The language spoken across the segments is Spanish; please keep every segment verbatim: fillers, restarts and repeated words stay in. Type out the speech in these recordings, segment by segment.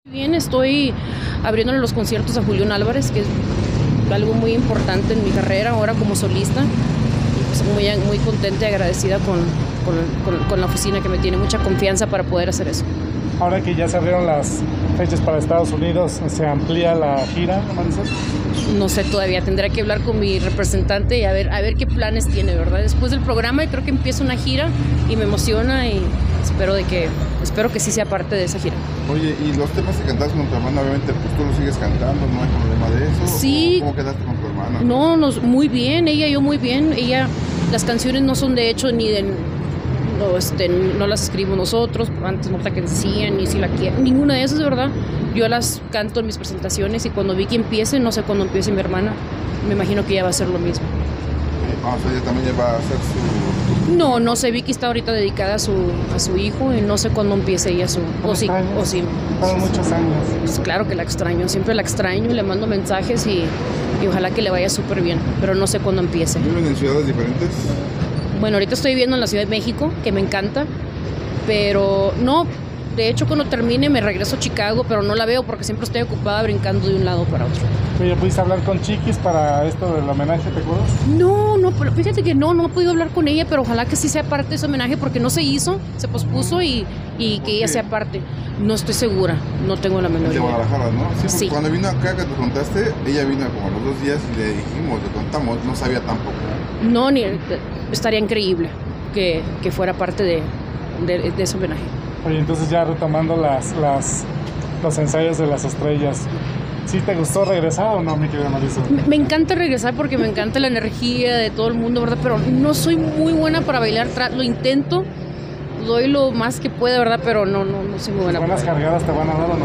Bien, estoy abriéndole los conciertos a Julián Álvarez, que es algo muy importante en mi carrera ahora como solista. Pues muy, muy contenta y agradecida con, con, con, con la oficina, que me tiene mucha confianza para poder hacer eso. Ahora que ya se abrieron las fechas para Estados Unidos, ¿se amplía la gira, Marisol? No sé todavía, tendré que hablar con mi representante y a ver, a ver qué planes tiene, ¿verdad? Después del programa creo que empieza una gira y me emociona y espero de que, espero que sí sea parte de esa gira. Oye, y los temas que cantas con tu hermana, obviamente pues tú los sigues cantando, ¿no hay problema de eso? Sí. ¿Cómo quedaste con tu hermana? No, nos, muy bien, ella y yo muy bien. Ella, las canciones no son de hecho ni de... No, este, no las escribimos nosotros, antes no que decían, ni si la quieren, ninguna de esas, de verdad. Yo las canto en mis presentaciones y cuando vi que empiece, no sé cuándo empiece mi hermana, me imagino que ella va a hacer lo mismo. Ah, o sea, ella también va a hacer su... No, no sé, Vicky está ahorita dedicada a su, a su hijo y no sé cuándo empiece ella su... O sí, o sí. Fueron muchos años. Pues claro que la extraño, siempre la extraño, le mando mensajes y, y ojalá que le vaya súper bien, pero no sé cuándo empiece. ¿Viven en ciudades diferentes? Bueno, ahorita estoy viviendo en la Ciudad de México, que me encanta, pero no, de hecho cuando termine me regreso a Chicago, pero no la veo porque siempre estoy ocupada brincando de un lado para otro. Oye, ¿pudiste hablar con Chiquis para esto del homenaje, te acuerdas? No, no, pero fíjate que no, no he podido hablar con ella, pero ojalá que sí sea parte de ese homenaje porque no se hizo, se pospuso y, y que ella sea parte. No estoy segura, no tengo la menor idea. De Guadalajara, ¿no? Sí, porque Sí. Cuando vino acá, que te contaste, ella vino como a los dos días y le dijimos, le contamos, no sabía tampoco. No, ni estaría increíble que, que fuera parte de, de, de ese homenaje. Oye, entonces ya retomando las, las, los ensayos de las estrellas, ¿sí te gustó regresar o no, mi querida Marisol? Me, me encanta regresar porque me encanta la energía de todo el mundo, ¿verdad? Pero no soy muy buena para bailar, lo intento, doy lo más que pueda, ¿verdad? Pero no, no, no soy muy buena. ¿Buenas para cargadas te van a dar o no?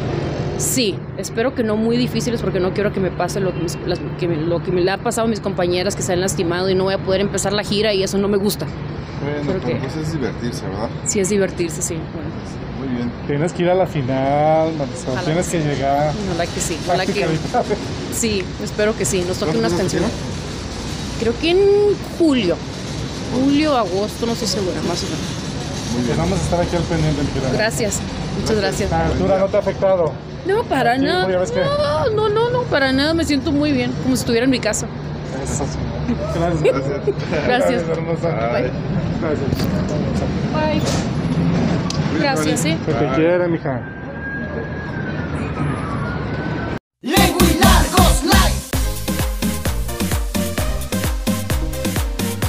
Sí, espero que no muy difíciles porque no quiero que me pase lo que, mis, las, que me, lo que me le ha pasado a mis compañeras que se han lastimado y no voy a poder empezar la gira y eso no me gusta. Bueno, Creo pero que- pues es divertirse, ¿verdad? Sí, es divertirse, sí. Bueno, Muy bien. Tienes que ir a la final, Marisol, Ojalá tienes que que llegar. ojalá que sí, ojalá que prácticamente. sí, espero que sí, nos toquen unas ¿Cuándo se canciones. Creo que en julio, julio, agosto, no estoy segura, más o menos. Muy Pues bien. vamos a estar aquí al pendiente, mi querida. Gracias, muchas gracias. ¿La altura no te ha afectado? No, para Sí, nada. ya ves que- No, no, no, no, para nada, me siento muy bien, como si estuviera en mi casa. Eso. Gracias. Gracias. Gracias. hermosa. Bye. Gracias. Bye. Gracias, sí. Que te quiere, mija.